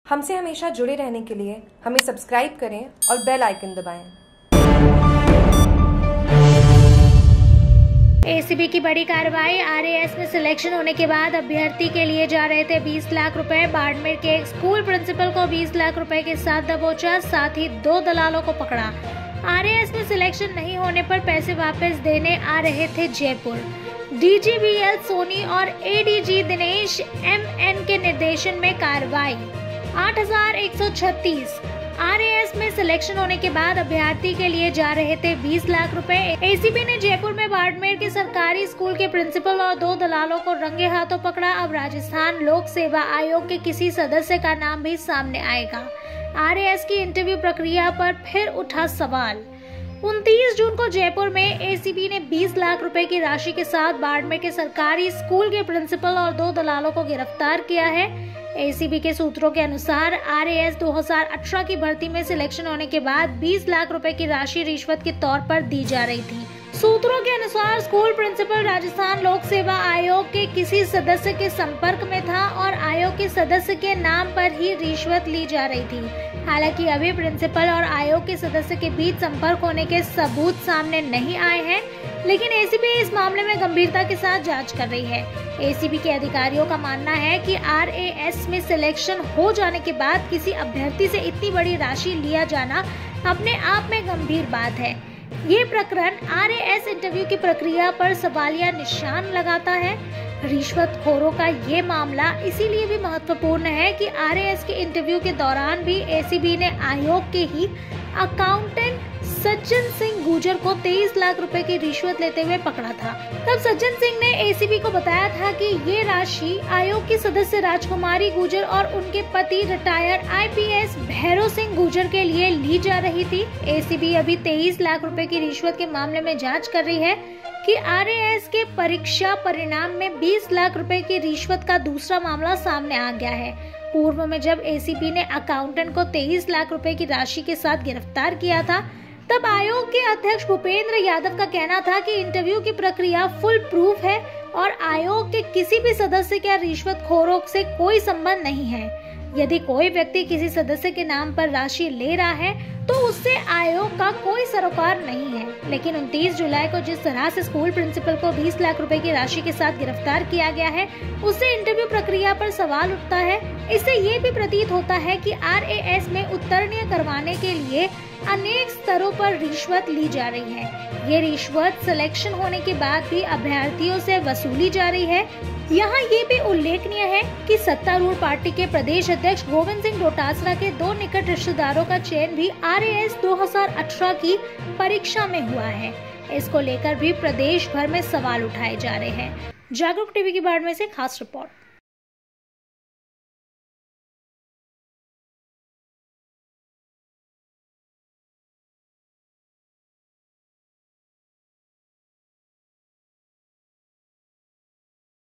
हमसे हमेशा जुड़े रहने के लिए हमें सब्सक्राइब करें और बेल आइकन दबाएं। एसीबी की बड़ी कार्रवाई। आरएएस में सिलेक्शन होने के बाद अभ्यर्थी के लिए जा रहे थे 20 लाख रुपए। बाड़मेर के एक स्कूल प्रिंसिपल को 20 लाख रुपए के साथ दबोचा, साथ ही 2 दलालों को पकड़ा। आरएएस में सिलेक्शन नहीं होने पर पैसे वापस देने आ रहे थे जयपुर। डीजीवीएल सोनी और एडीजी दिनेश एमएन के निर्देशन में कार्रवाई। 8136 आरएएस में सिलेक्शन होने के बाद अभ्यर्थी के लिए जा रहे थे 20 लाख रुपए। एसीबी ने जयपुर में बाड़मेर के सरकारी स्कूल के प्रिंसिपल और 2 दलालों को रंगे हाथों पकड़ा। अब राजस्थान लोक सेवा आयोग के किसी सदस्य का नाम भी सामने आएगा। आरएएस की इंटरव्यू प्रक्रिया पर फिर उठा सवाल। 29 जून को जयपुर में एसीबी ने 20 लाख रुपए की राशि के साथ बाड़मेर के सरकारी स्कूल के प्रिंसिपल और 2 दलालों को गिरफ्तार किया है। एसीबी के सूत्रों के अनुसार आरएएस 2018 की भर्ती में सिलेक्शन होने के बाद 20 लाख रुपए की राशि रिश्वत के तौर पर दी जा रही थी। सूत्रों के अनुसार स्कूल प्रिंसिपल राजस्थान लोक सेवा आयोग के किसी सदस्य के संपर्क में था और आयोग के सदस्य के नाम पर ही रिश्वत ली जा रही थी। हालांकि अभी प्रिंसिपल और आयोग के सदस्य के बीच संपर्क होने के सबूत सामने नहीं आए हैं, लेकिन एसीबी इस मामले में गंभीरता के साथ जांच कर रही है। एसीबी के अधिकारियों का मानना है कि आरएएस में सिलेक्शन हो जाने के बाद किसी अभ्यर्थी से इतनी बड़ी राशि लिया जाना अपने आप में गंभीर बात है। ये प्रकरण आरएएस इंटरव्यू की प्रक्रिया पर सवालिया निशान लगाता है। रिश्वतखोरों का ये मामला इसीलिए भी महत्वपूर्ण है कि आरएएस के इंटरव्यू के दौरान भी एसीबी ने आयोग के ही अकाउंटेंट सज्जन सिंह गुर्जर को 23 लाख रुपए की रिश्वत लेते हुए पकड़ा था। तब सज्जन सिंह ने एसीबी को बताया था कि ये राशि आयोग की सदस्य राजकुमारी गुर्जर और उनके पति रिटायर्ड आईपीएस भैरव सिंह गुर्जर के लिए ली जा रही थी। एसीबी अभी 23 लाख रुपए की रिश्वत के मामले में जांच कर रही है कि आरएएस के परीक्षा परिणाम में 20 लाख रुपए की रिश्वत का दूसरा मामला सामने आ गया है। पूर्व में जब एसीबी ने अकाउंटेंट को 23 लाख रुपए की राशि के साथ गिरफ्तार किया था, तब आयोग के अध्यक्ष भूपेंद्र यादव का कहना था कि इंटरव्यू की प्रक्रिया फुल प्रूफ है और आयोग के किसी भी सदस्य का रिश्वतखोरों से कोई संबंध नहीं है। यदि कोई व्यक्ति किसी सदस्य के नाम पर राशि ले रहा है तो उससे आयोग का कोई सरोकार नहीं है। लेकिन 29 जुलाई को जिस तरह से स्कूल प्रिंसिपल को 20 लाख रुपए की राशि के साथ गिरफ्तार किया गया है, उससे इंटरव्यू प्रक्रिया पर सवाल उठता है। इससे ये भी प्रतीत होता है कि आरएएस में उत्तीर्ण करवाने के लिए अनेक स्तरों पर रिश्वत ली जा रही है। ये रिश्वत सिलेक्शन होने के बाद भी अभ्यर्थियों से वसूली जा रही है। यहाँ ये भी उल्लेखनीय है कि सत्तारूढ़ पार्टी के प्रदेश अध्यक्ष गोविंद सिंह डोटासरा के 2 निकट रिश्तेदारों का चयन भी आरएएस 2018 की परीक्षा में हुआ है। इसको लेकर भी प्रदेश भर में सवाल उठाए जा रहे हैं। जागरूक टीवी की बाड़मेर से खास रिपोर्ट।